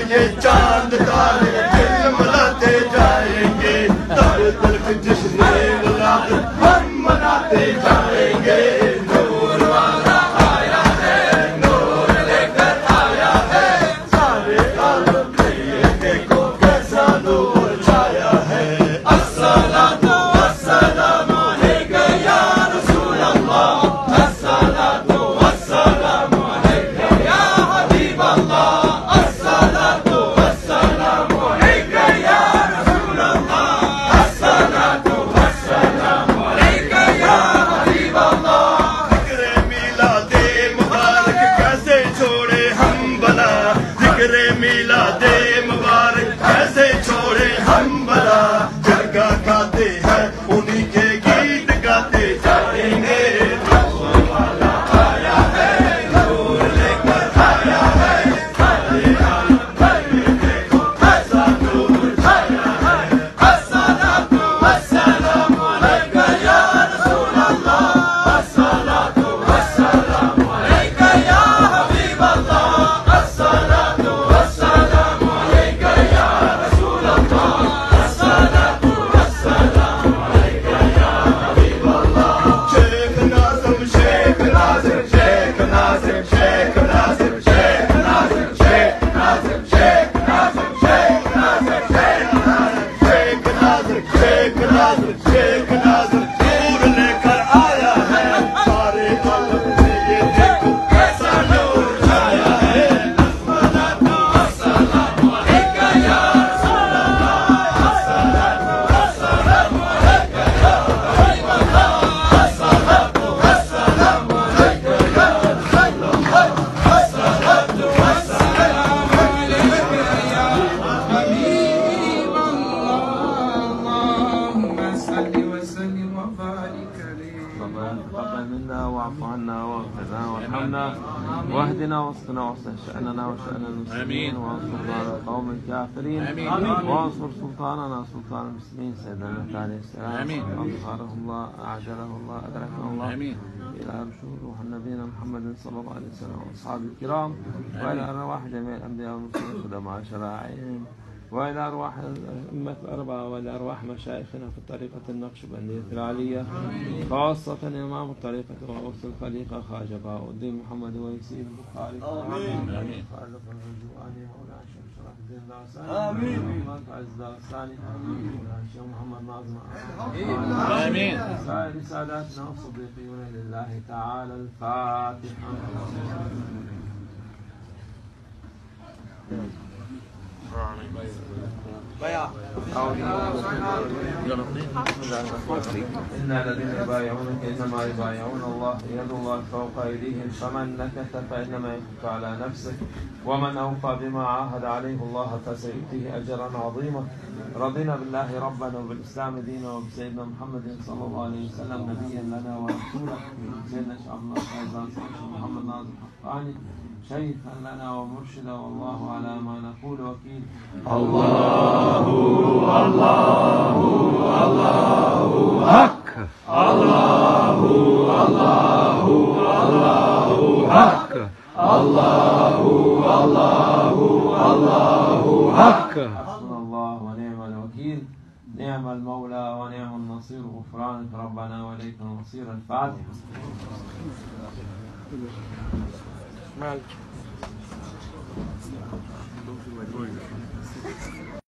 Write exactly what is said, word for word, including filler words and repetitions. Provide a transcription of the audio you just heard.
ये चांद तारे दिल मनाते जाएंगे, तब तक जश्न मिलाद हम मनाते जाएंगे। नूर वाला आया है, नूर लेकर आया है, सारे आलम में ये देखो कैसा नूर छाया है। अस्सलातु वस्सलामु अलैका या रसूल अल्लाह, अस्सलातु वस्सलामु अलैका या हबीब अल्लाह, अस्सलातु वस्सलामु अलैका या रसूल अल्लाह, अस्सलातु वस्सलामु अलैका या हबीब अल्लाह। ज़िक्र मिलादे मुबारक कैसे छोड़े हम भला, ज़िक्र मिलादे मुबारक कैसे छोड़े हम भला, जगह खाते हैं उन्हीं के गीत गाते जाएंगे। नूर वाला आया है, नूर लेकर आया है, सारे आलम भर में देखो कैसा नूर छाया है। अस्सलातु वस्सलामु अलैका या रसूल अल्लाह, अस्सलातु वस्सलामु अलैका या हबीब अल्लाह, अस्सलातु वस्सलामु अलैका या रसूल अल्लाह, अस्सलातु वस्सलामु अलैका या हबीब अल्लाह। शेख नाज़िम शेख नाज़िम शेख नाज़िम शेख नाज़िम शेख नाज़िम शेख नाज़िम शेख नाज़िम शेख नाज़िम शेख नाज़िम शेख नाज़िम शेख नाज़िम नूर लेकर आया है, सारे आलम में ये देखो कैसा नूर छाया है। अस्सलातु वस्सलामु अलैका या रसूल अल्लाह, अस्सलातु वस्सलामु अलैका या हबीब अल्लाह, अस्सलातु वस्सलामु अलैका या रसूल अल्लाह, अस्सलातु वस्सलामु अलैका या حبيب الله اللهم صل وسلم وبارك عليه. ربنا تقبل منا واعف عنا واغفرنا وارحمنا واهدنا واصلنا واصلح شأننا وشأن المسلمين وانصرنا على القوم الكافرين وانصر سلطاننا سلطان المسلمين سيدنا المهدي عليه السلام أظهره الله أعجله الله أدركه الله إلى رشود روح نبينا محمد صلى الله عليه وسلم وأصحابه الكرام وإلى أرواح جميع الأنبياء والمرسلين خدماء شرائعهم وإلى أرواح الأئمة الأربعة وإلى أرواح مشايخنا في الطريقة النقشبندية العالية خاصة إمام الطريقة وغوث الخليقة خواجة بهاء الدين محمد ويسير البخاري آمين. خالد الرجواني مولانا الشيخ شرف الدين الدرساني آمين. محمد عز الدرساني مولانا الشيخ محمد ناظم آمين. سائر ساداتنا والصديقين لله تعالى الفاتحة. إن الذين يبايعونك إنما يبايعون الله يد الله فوق أيديهم فمن نكث فإنما ينكث على نفسه ومن أوفى بما عاهد عليه الله فسيؤتيه أجرا عظيما. رضينا بالله ربنا وبالإسلام دينا وبسيدنا محمد صلى الله عليه وسلم نبيا لنا ورسولا. سيدنا شيخ عبد الله فيضان محمد ناظم حقاني شيخا لنا ومرشدا والله على ما نقول وكيل. الله الله الله حق، الله الله الله حق، الله الله الله حق. حسبنا الله ونعم الوكيل، نعم المولى ونعم النصير. غفرانك ربنا وإليك المصير. الفاتحة. مالك